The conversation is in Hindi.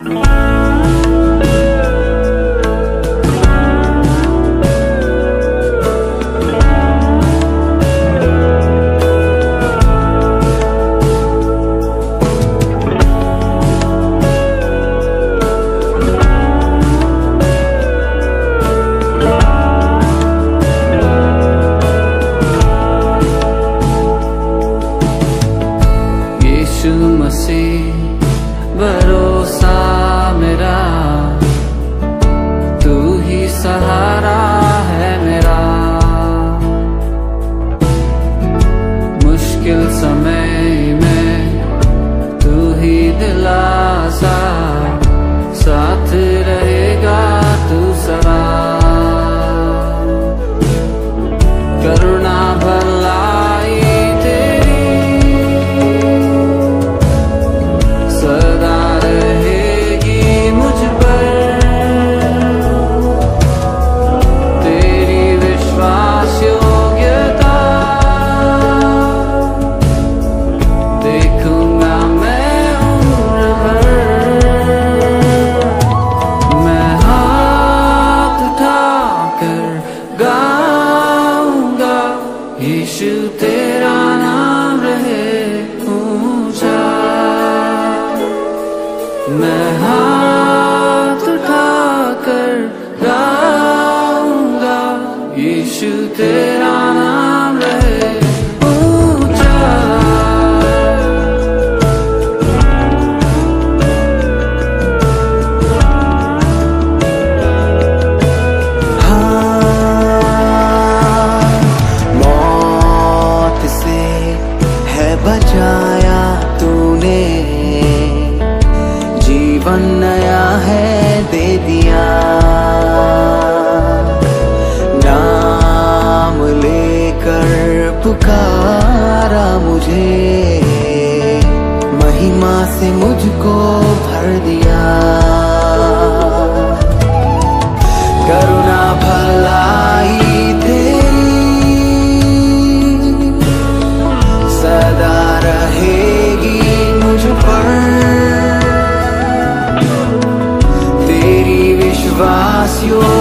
भरोसा मेरा, तू ही सहारा है मेरा। मुश्किल समय में तू ही दिलासा, साथ रहेगा तू सदा। करुणा भलाई यीशु तेरा नाम रहे ऊंचा। मैं हाथ उठाकर गाऊंगा, यीशु तेरा नाम रहे ऊंचा। बचाया तूने, जीवन नया है दे दिया। नाम लेकर पुकारा मुझे, महिमा से मुझको भर दिया। करुणा भलाई रहेगी मुझ पर, तेरी विश्वास योग्यता